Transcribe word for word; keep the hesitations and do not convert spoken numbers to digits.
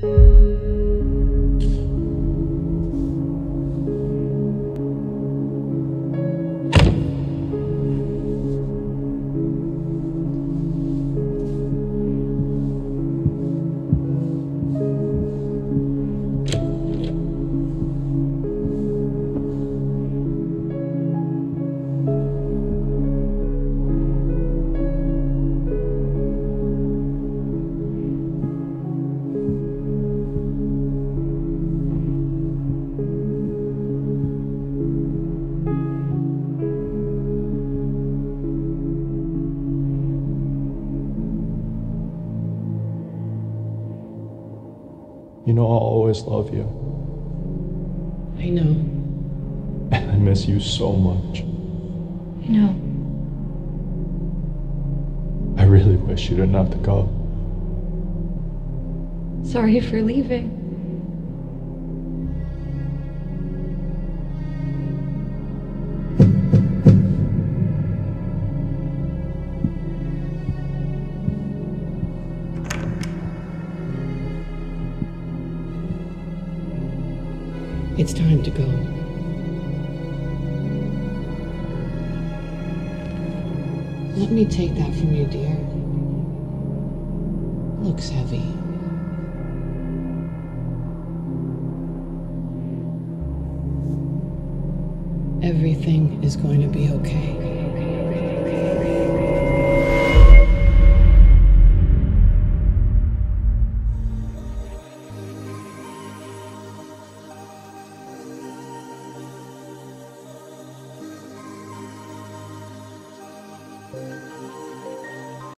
You know I'll always love you. I know. And I miss you so much. I know. I really wish you didn't have to go. Sorry for leaving. It's time to go. Let me take that from you, dear. Looks heavy. Everything is going to be okay.